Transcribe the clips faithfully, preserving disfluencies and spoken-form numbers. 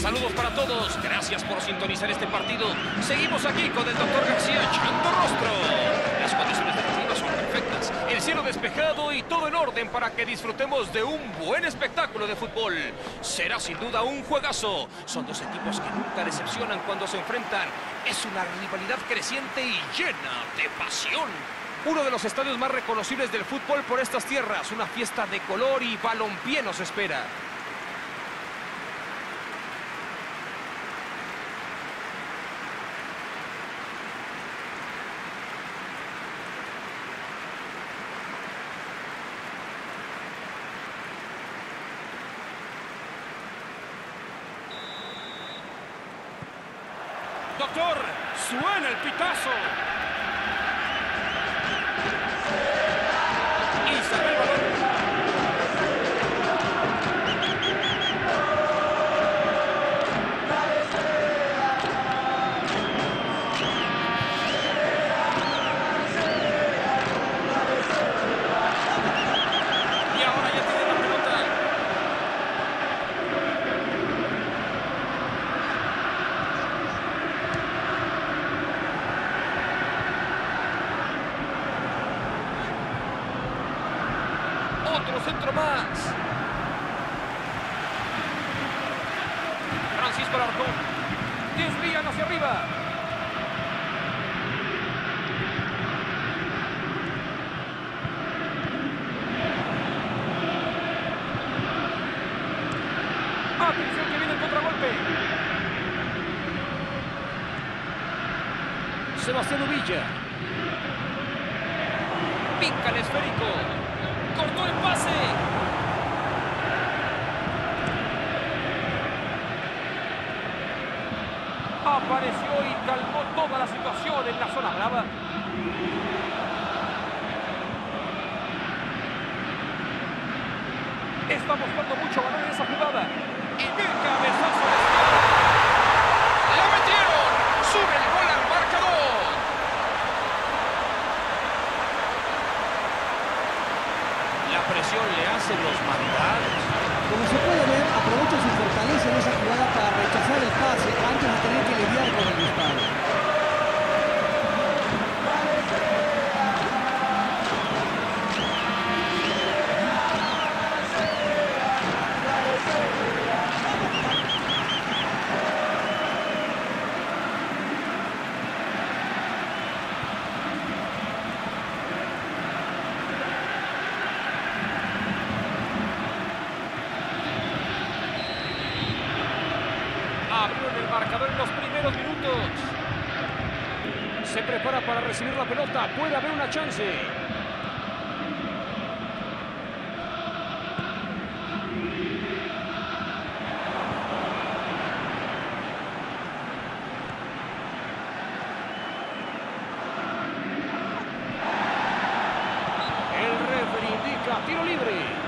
Saludos para todos. Gracias por sintonizar este partido. Seguimos aquí con el doctor García echando rostro. Las condiciones del clima son perfectas. El cielo despejado y todo en orden para que disfrutemos de un buen espectáculo de fútbol. Será sin duda un juegazo. Son dos equipos que nunca decepcionan cuando se enfrentan. Es una rivalidad creciente y llena de pasión. Uno de los estadios más reconocibles del fútbol por estas tierras. Una fiesta de color y balompié nos espera. Doctor, suena el pitazo. Y sale el balón. Y ahora ya tiene la pelota. Otro centro más. Francisco Alarcón. Desvían hacia arriba. Atención que viene el contragolpe. Sebastián Uvilla. Pica el esférico. Cortó el pase. Apareció y calmó toda la situación en la zona brava. Está buscando mucho valor en esa jugada. Y qué cabezazo. ¡La metieron! ¡Sube el gol al marcador! La presión le hace los mandados. Como se puede ver, aprovecha su fortaleza en esa jugada para rechazar el pase antes de tener que lidiar con el disparo. Abrió en el marcador en los primeros minutos. Se prepara para recibir la pelota. Puede haber una chance. El referee indica tiro libre.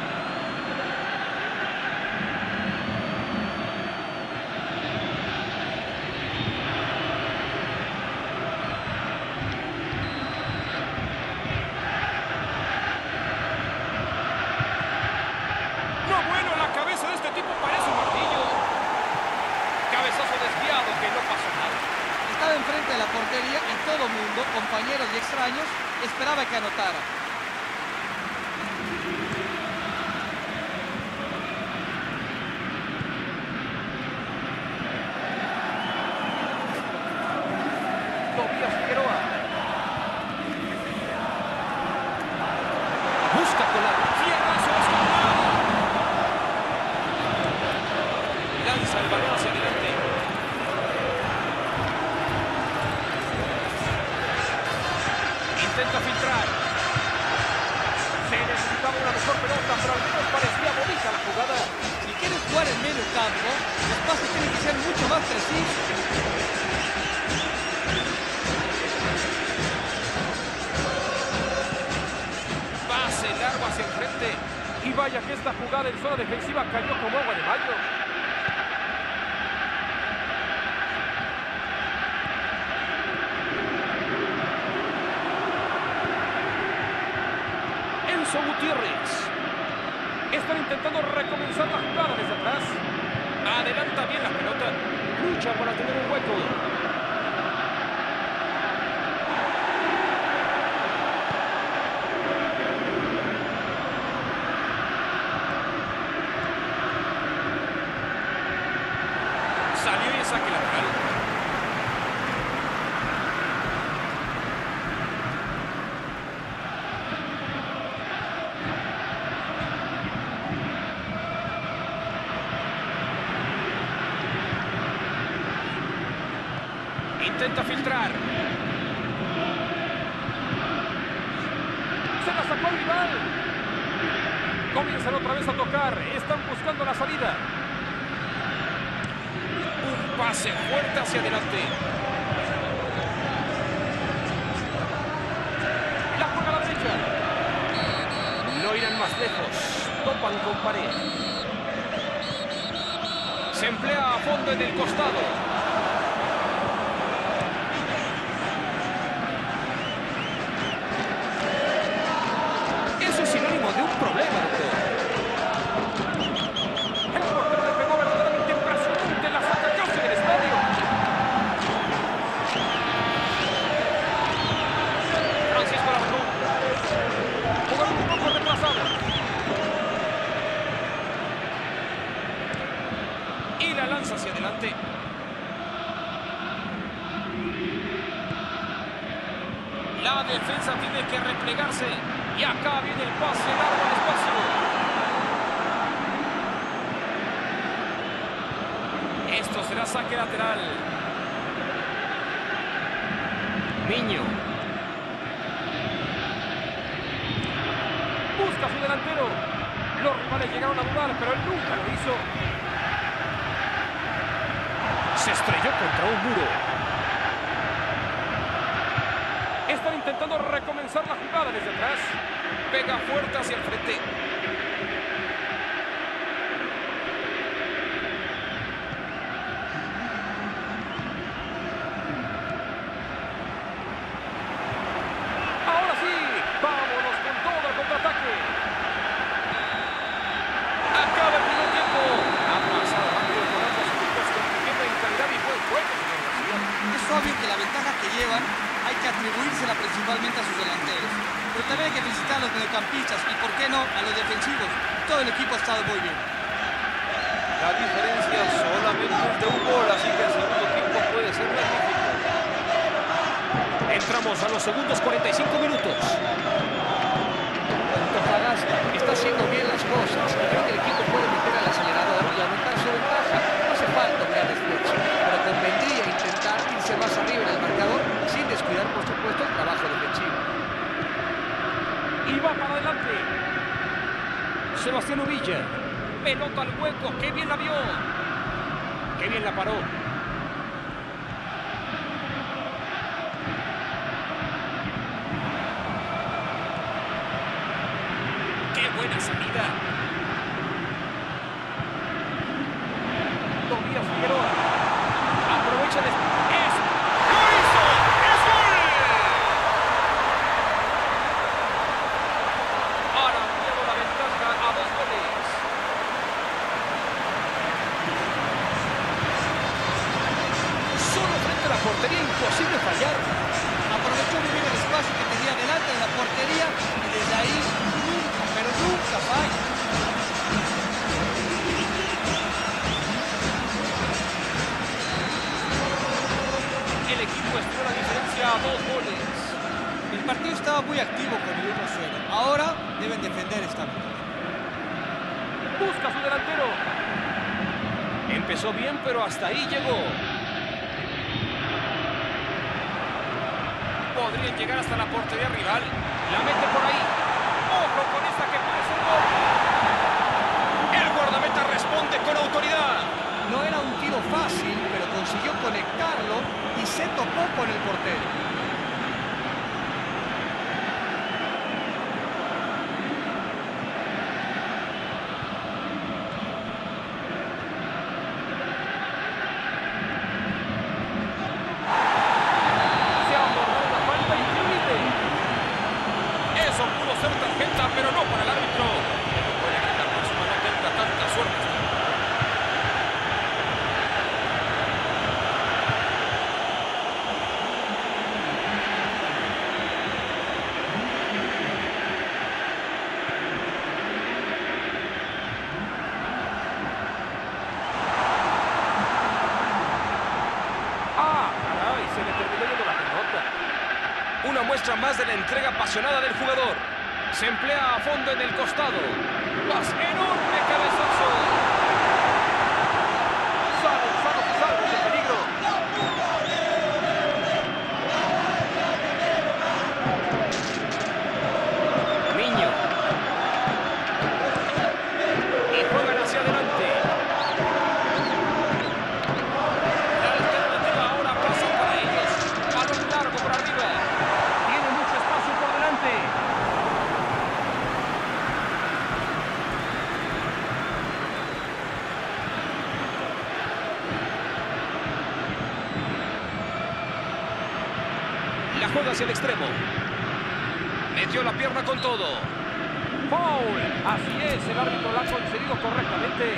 Estaba enfrente de la portería y todo mundo, compañeros y extraños, esperaba que anotara. Tobías Figueroa. Busca colar. Fierrazo descolgado. Lanza el balón hacia adelante. Intenta filtrar. Se necesitaba una mejor pelota, pero al menos parecía bonita la jugada. Si quieren jugar en medio campo, los pases tienen que ser mucho más precisos. Pase largo hacia el frente. Y vaya que esta jugada en zona defensiva cayó como agua de mayo. Enzo Gutiérrez. Están intentando recomenzar la jugada desde atrás. Adelanta bien la pelota. Lucha para tener un hueco. Salió y saque lateral. Intenta filtrar. Se la sacó el rival. Comienzan otra vez a tocar. Están buscando la salida. Un pase fuerte hacia adelante. La juega a la derecha. No irán más lejos. Topan con pared. Se emplea a fondo en el costado. Sinónimo de un problema, doctor. El portero le pegó verdaderamente impresionante, la saca casi del estadio. Francisco Larcón. Jugador un poco retrasado. Y la lanza hacia adelante. La defensa tiene que replegarse. Y acá viene el pase largo al espacio. Esto será saque lateral. Miño. Busca a su delantero. Los rivales llegaron a dudar, pero él nunca lo hizo. Se estrelló contra un muro. Están intentando recomenzar la jugada desde atrás. Pega fuerte hacia el frente. Ahora sí, vámonos con todo el contraataque. Acaba el primer tiempo. Ha pasado rápido con ambos equipos compitiendo en calidad y buen juego, señor García. Es obvio que la ventaja que llevan hay que atribuírsela principalmente a sus delanteros. Pero también hay que felicitar a los mediocampistas y, por qué no, a los defensivos. Todo el equipo ha estado muy bien. La diferencia solamente es de un gol, así que el segundo tiempo puede ser magnífico. Entramos a los segundos cuarenta y cinco minutos. Antofagasta está haciendo bien las cosas. Creo que el equipo puede meter al acelerador y aumentar su ventaja. No hace falta un gran esfuerzo, pero convendría intentar irse más arriba en el marcador sin descuidar, por supuesto, el trabajo defensivo. Y va para adelante. Sebastián Uvilla. Pelota al hueco. ¡Qué bien la vio! ¡Qué bien la paró! ¡Qué buena salida! Tobías Figueroa. Aprovecha el... ¡Es! ¡Lo hizo! ¡Es gol! Ahora ampliado la ventaja a dos goles. Solo frente a la portería, imposible fallar. Aprovechó muy bien el espacio que tenía delante de la portería y desde ahí nunca, pero nunca falla. El equipo estiró la diferencia a dos goles. El partido estaba muy activo con el uno cero. Ahora deben defender esta victoria. Busca a su delantero. Empezó bien, pero hasta ahí llegó. Podrían llegar hasta la portería rival. La mete por ahí. ¡Ojo con esta que puede ser gol! El guardameta responde con autoridad. No era un tiro fácil, pero consiguió conectarlo y se topó con el portero. Se ha abordado la falta y límite. Eso pudo ser tarjeta, pero no para el árbitro. Puede gritar por su mano, tendrá tanta suerte. muestra más de la entrega apasionada del jugador. Se emplea a fondo en el costado. ¡Pas enorme cabezazo! Salen sanos y salvos de peligro. Miño. Y juegan hacia adelante. La alternativa ahora pasa para ellos. Balón largo por arriba. Tiene mucho espacio por delante. La juega hacia el extremo. Metió la pierna con todo. ¡Foul! Así es, el árbitro la ha concedido correctamente.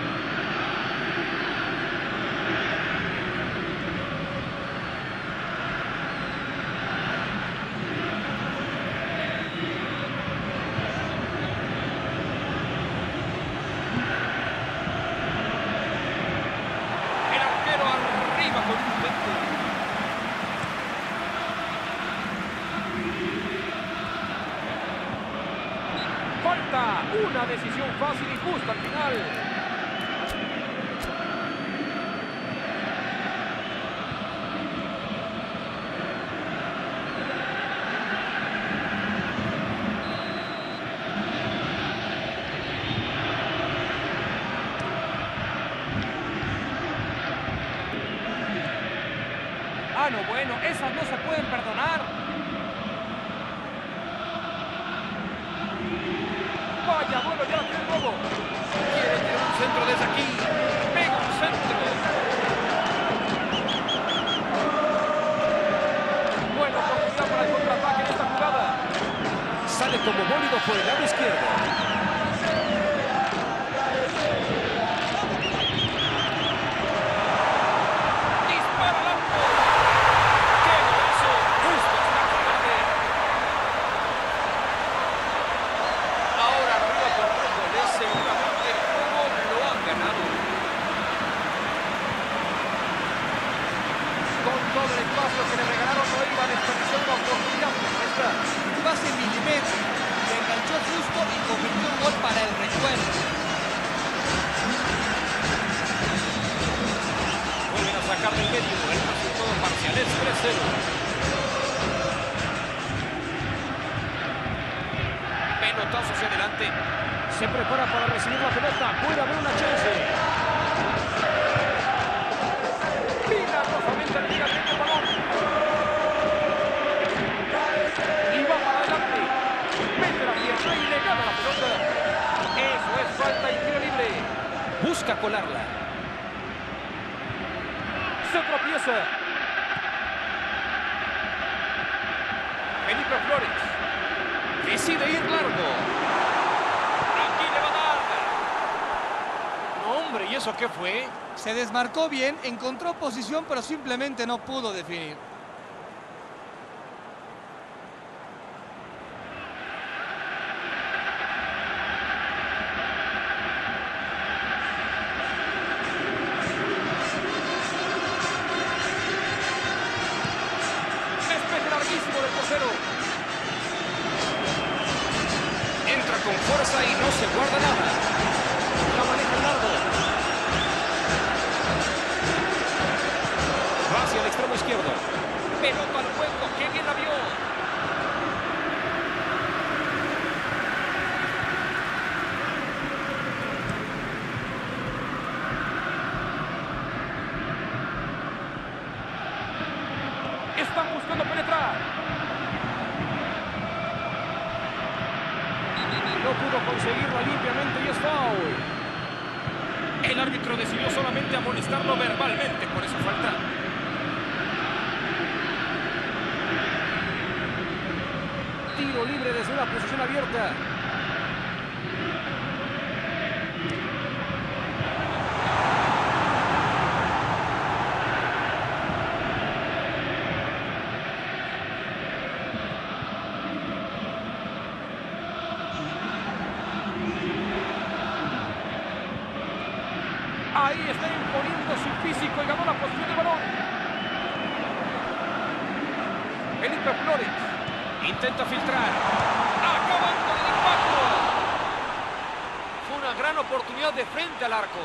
El arquero arriba con un intento. Falta una decisión fácil y justa al final. Ah, no, bueno, esas no se pueden perdonar. Vaya, bueno, ya la tiene nuevo. Quiere tirar un centro desde aquí. Pega un centro. Buena oportunidad para el contraataque en esta jugada. Sale como bólido por el lado izquierdo. Dispara al arco. ¡Qué golazo! Justo hasta la tarde. Ahora arriba por tres goles. Seguramente el juego lo han ganado. Con todo el espacio que le regalaron, no iba a desperdiciar una oportunidad como esta. Pase milimétrico, se enganchó justo y convirtió un gol para el recuerdo. Vuelven a sacar del medio. El resultado parcial es tres cero. Pelotazo hacia adelante. Se prepara para recibir la pelota. Puede haber una chance. Milagrosamente liga tiene el balón. Y va para adelante. Mete la pierna y le gana la pelota. Eso es falta y tiro libre. Busca colarla. Se tropieza. Felipe Flores. Decide ir largo. Aquí le va a dar. No, hombre, ¿y eso qué fue? Se desmarcó bien, encontró posición, pero simplemente no pudo definir. Despeje larguísimo del portero. Entra con fuerza y no se guarda nada. La maneja el largo. Va hacia el extremo izquierdo. Pelota al hueco. ¡Qué bien la vio! Están buscando penetrar. No pudo conseguirla limpiamente y es foul. El árbitro decidió solamente amonestarlo verbalmente por esa falta. Tiro libre desde una posición abierta. Ahí está imponiendo su físico y ganó la posición del balón. Felipe Flores. Intenta filtrar. Acabando el impacto. Fue una gran oportunidad de frente al arco.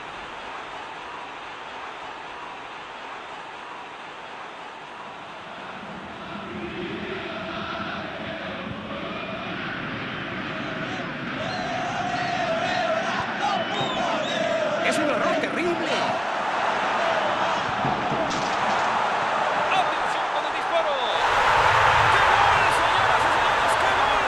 Es un error terrible. Atención con el disparo. ¡Qué gol, señoras y señores! ¡Qué gol!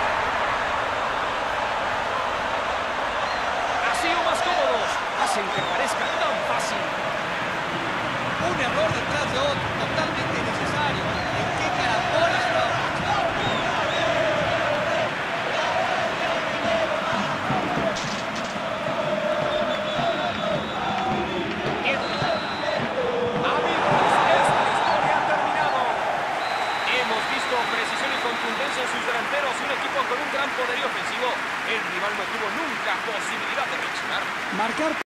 Así o más cómodos hacen que parezca tan fácil. Un error detrás de otro, totalmente innecesario. ¿En qué caracoles estaba pensando? Precisión y contundencia en sus delanteros y un equipo con un gran poderío ofensivo. El rival no tuvo nunca posibilidad de reaccionar. Marcar